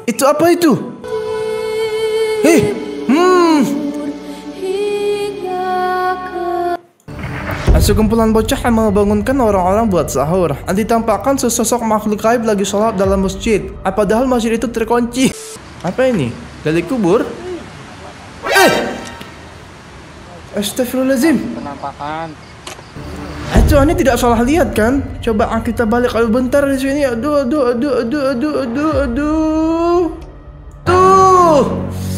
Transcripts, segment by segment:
Itu apa itu? Sekumpulan bocah yang membangunkan orang-orang buat sahur. Ditampakkan sesosok makhluk gaib lagi sholat dalam masjid. Padahal masjid itu terkunci. Apa ini? Gali kubur? Astagfirullahaladzim. Penampakan. Itu aneh tidak salah lihat kan? Coba kita balik bentar di sini. Aduh. Tuh.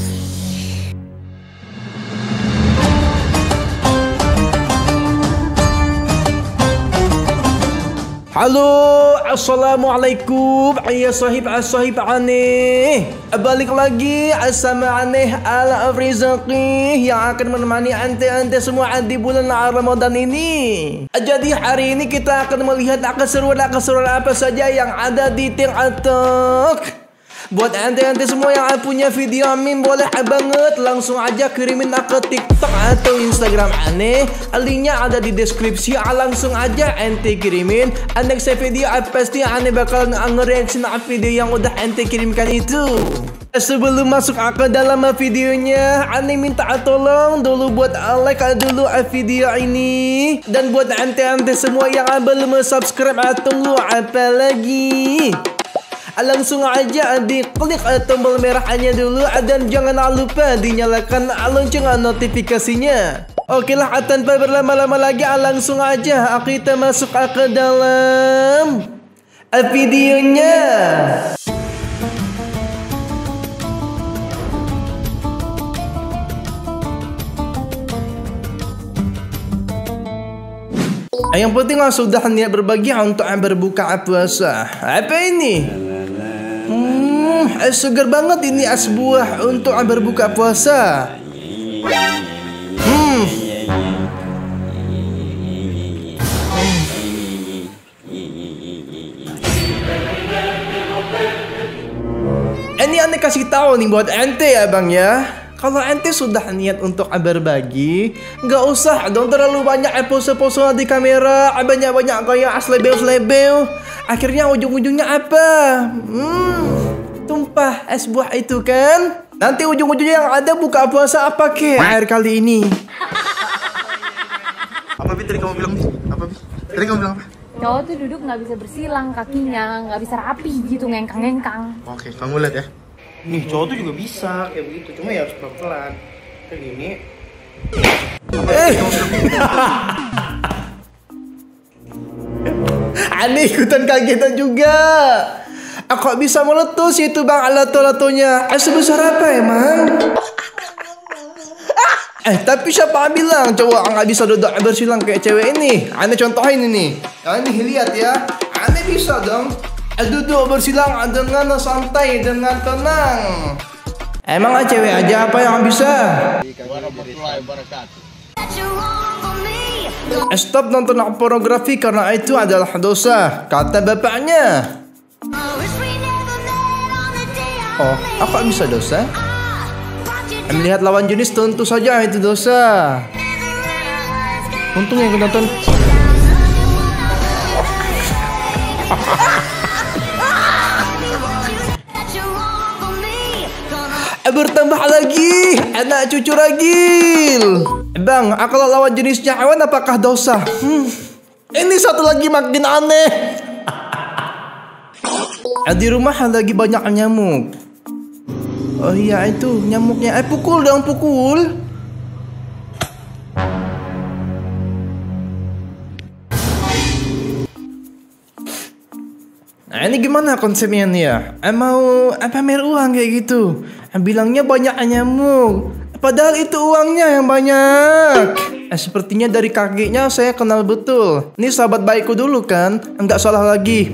Halo, assalamualaikum. Ya sahib aneh. Balik lagi sama aneh ala Rizaqi yang akan menemani ante semua di bulan Ramadan ini. Jadi hari ini kita akan melihat keseruan apa saja yang ada di TikTok. Buat ante semua yang punya video amin, boleh banget langsung aja kirimin ke TikTok atau Instagram aneh. Linknya ada di deskripsi. Langsung aja ente kirimin. Next video pasti aneh bakal nge-reaction video yang udah ente kirimkan itu. Sebelum masuk ke dalam videonya, aneh minta tolong dulu buat like dulu video ini. Dan buat ante semua yang belum subscribe tunggu apa lagi? Langsung aja diklik tombol merahnya dulu dan jangan lupa dinyalakan lonceng notifikasinya. Oke lah, tanpa berlama-lama lagi langsung aja kita masuk ke dalam videonya. Yang penting sudah niat berbagi untuk berbuka puasa. Apa ini? Segar banget ini es buah untuk berbuka puasa. Ini aneh kasih tahu nih buat ente ya bang ya. Kalau ente sudah niat untuk berbagi, nggak usah dong terlalu banyak pose-pose di kamera, banyak-banyak kayak aslebeo. Akhirnya ujung-ujungnya apa? Tumpah es buah itu kan. Nanti ujung-ujungnya yang ada buka puasa apa air kali ini. Apa Bi tadi kamu bilang? Apa Bi? Tadi kamu bilang apa? Cowok tuh duduk nggak bisa bersilang kakinya, nggak bisa rapi gitu, ngengkang-ngengkang. Oke, kamu lihat ya. Nih cowok tuh juga bisa kayak begitu, cuma ya harus pelan-pelan. Kayak gini. Aneh ikutan kagetan juga. Kok bisa meletus itu bang lato-latonya? Sebesar apa emang? Tapi siapa bilang cowok nggak bisa duduk bersilang kayak cewek ini? Aneh contohin ini. Ini lihat ya. Aneh bisa dong. Duduk bersilang dengan santai, dengan tenang. Emang cewek aja apa yang bisa? Stop nonton pornografi karena itu adalah dosa, kata bapaknya. Oh, apa bisa dosa? Melihat lawan jenis tentu saja itu dosa. Untung yang nonton. Bertambah lagi anak cucu ragil. Bang, kalau lawan jenisnya hewan apakah dosa? Ini satu lagi makin aneh. Di rumah lagi banyak nyamuk. Oh iya itu nyamuknya. Pukul dong, pukul. Nah ini gimana konsepnya nih ya? Mau pamer uang kayak gitu. Bilangnya banyak nyamuk, padahal itu uangnya yang banyak. Sepertinya dari kakinya saya kenal betul. Ini sahabat baikku dulu kan? Enggak salah lagi.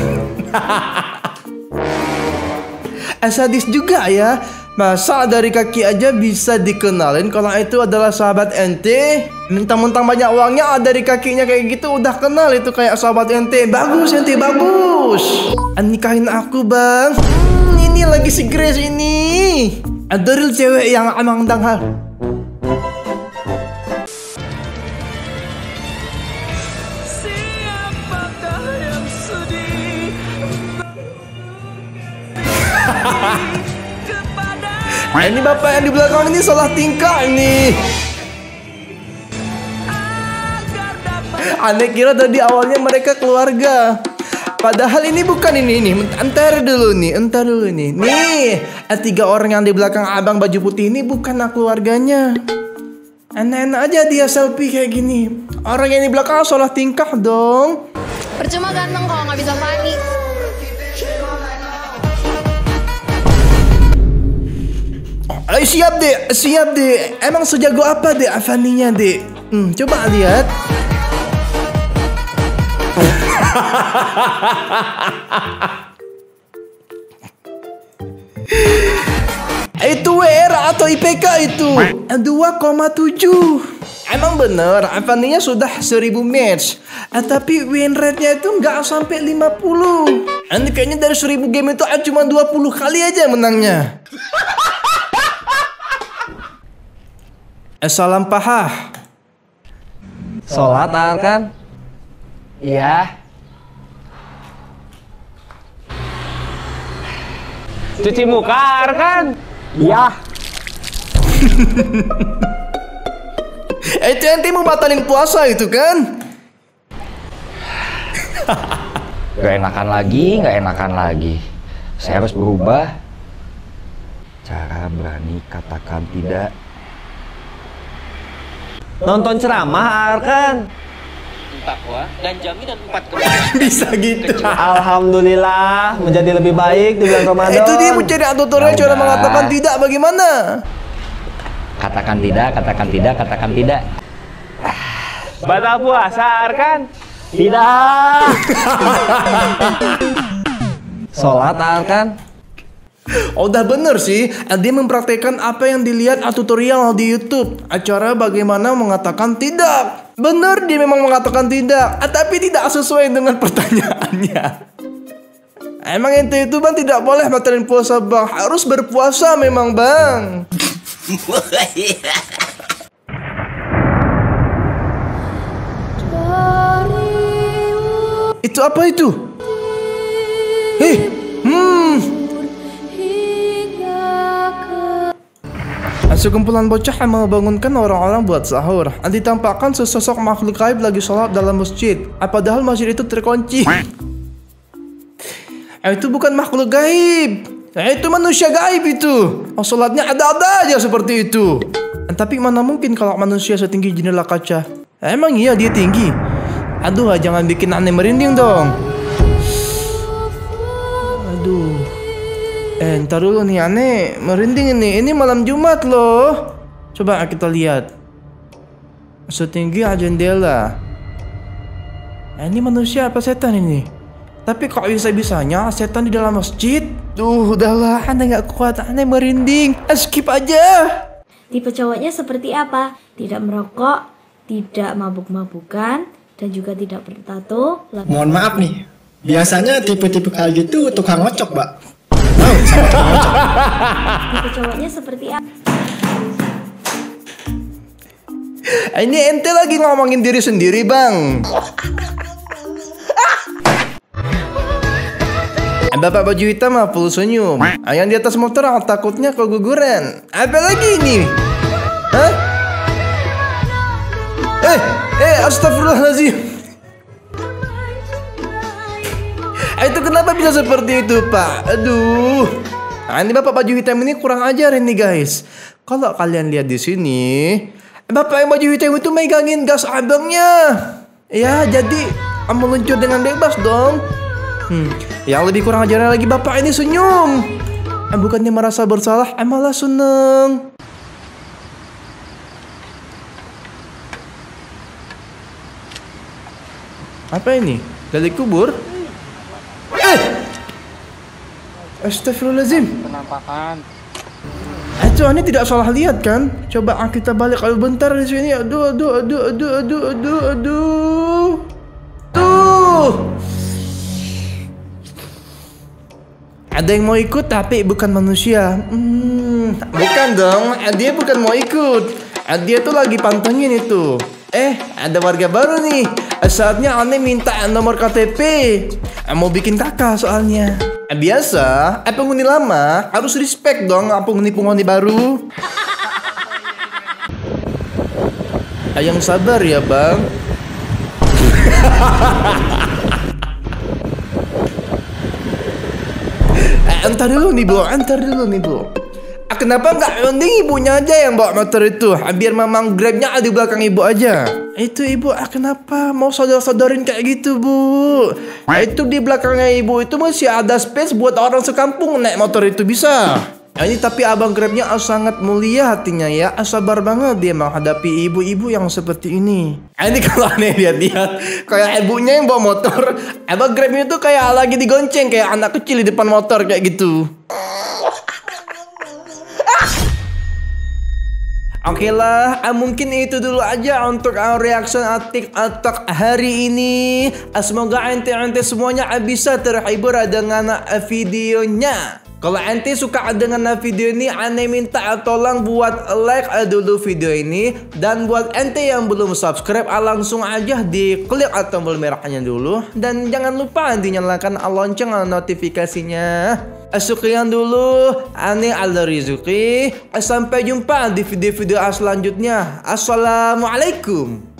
Sadis juga ya. Masa dari kaki aja bisa dikenalin kalau itu adalah sahabat ente? Mentang-mentang banyak uangnya dari kakinya kayak gitu udah kenal itu kayak sahabat ente. Bagus ente, bagus. Nikahin aku bang. Ini lagi si Grace ini. Ada real cewek yang emang danghal. Siapakah yang sedih? Ini bapak yang di belakang ini salah tingkah ini. Aneh kira tadi awalnya mereka keluarga. Padahal ini bukan ini. Entar dulu nih. Nih, 3 orang yang di belakang abang baju putih ini bukan keluarganya. Enak-enak aja dia selfie kayak gini. Orang yang di belakang salah tingkah dong. Percuma ganteng kalau nggak bisa funny. Siap deh. Emang sejago apa deh Avaninya deh? Coba lihat. Itu WR atau IPK itu 2,7. Emang bener Avaninya sudah 1000 match, tapi win rate-nya itu nggak sampai 50. Ini kayaknya dari 1000 game itu cuma 20 kali aja menangnya. Salam paha. Sholat kan? Iya. Cuci muka kan? Iya. Itu nanti mau batalin puasa itu kan? Gak enakan lagi. Saya harus berubah. Cara berani katakan tidak. Nonton ceramah kan? Takwa dan jaminan 4 kemenangan. Bisa gitu. Alhamdulillah menjadi lebih baik di bulan Ramadan. Itu dia mencari tutorial cara mengatakan tidak bagaimana? Katakan tidak. Batal puasa kan? Tidak. Sholat kan? Udah bener sih, dia mempraktekkan apa yang dilihat tutorial di YouTube. Acara bagaimana mengatakan tidak. Bener dia memang mengatakan tidak, tapi tidak sesuai dengan pertanyaannya. Emang ente itu bang tidak boleh batalin puasa bang, harus berpuasa memang bang. Itu apa itu? Sekumpulan bocah yang membangunkan orang-orang buat sahur. Ditampakkan sesosok makhluk gaib lagi sholat dalam masjid. Padahal masjid itu terkunci. Itu bukan makhluk gaib. Itu manusia gaib itu. Sholatnya ada-ada aja seperti itu. Tapi mana mungkin kalau manusia setinggi jendela kaca. Emang iya dia tinggi. Aduh, jangan bikin aneh merinding dong. Aduh. Ntar dulu nih aneh merinding ini. Ini malam Jumat loh. Coba kita lihat. Setinggi jendela. Ini manusia apa setan ini? Tapi kok bisa-bisanya setan di dalam masjid? Tuh udahlah, aneh gak kuat, aneh merinding. Skip aja. Tipe cowoknya seperti apa? Tidak merokok, tidak mabuk-mabukan, dan juga tidak bertato. Mohon maaf nih, biasanya tipe-tipe kayak gitu tukang ngocok, Mbak. Tipe cowoknya seperti apa? Ini ente lagi ngomongin diri sendiri bang. Bapak baju hitam mah full senyum. Yang di atas motor takutnya keguguran. Apa lagi ini? Hah? Astagfirullahaladzim. Itu kenapa bisa seperti itu pak? Aduh. Ini bapak baju hitam ini kurang ajar ini guys. Kalau kalian lihat di sini, bapak yang baju hitam itu megangin gas abangnya. Ya jadi meluncur dengan bebas dong. Yang lebih kurang ajarnya lagi bapak ini senyum. Bukannya merasa bersalah, malah seneng. Apa ini? Gali kubur? Astagfirullahaladzim. Penampakan. Itu ini tidak salah lihat kan? Coba kita balik kalau bentar di sini. Aduh. Tuh. Ada yang mau ikut tapi bukan manusia. Bukan dong, dia bukan mau ikut. Dia tuh lagi pantengin itu. Ada warga baru nih. Saatnya aneh minta nomor KTP. Mau bikin kakak soalnya. Biasa, penghuni lama harus respect dong penghuni baru. Yang sabar ya bang. Antar dulu nih bu. Kenapa nggak mending ibunya aja yang bawa motor itu? Biar memang grabnya ada di belakang ibu aja. Itu ibu, kenapa mau sodor-sodorin kayak gitu bu? Itu di belakangnya ibu itu masih ada space buat orang sekampung naik motor itu bisa. Ini tapi abang grabnya sangat mulia hatinya ya. Sabar banget dia menghadapi ibu-ibu yang seperti ini. Ini kalau aneh lihat-lihat kayak ibunya yang bawa motor, abang grabnya tuh kayak lagi digonceng kayak anak kecil di depan motor kayak gitu. Oke lah, mungkin itu dulu aja untuk reaction TikTok hari ini. Semoga ente semuanya bisa terhibur dengan videonya. Kalau ente suka dengan video ini, ane minta tolong buat like dulu video ini. Dan buat ente yang belum subscribe, langsung aja diklik tombol merahnya dulu. Dan jangan lupa dinyalakan lonceng notifikasinya. Sekian dulu, ane Alda Rizky. Sampai jumpa di video-video selanjutnya. Assalamualaikum.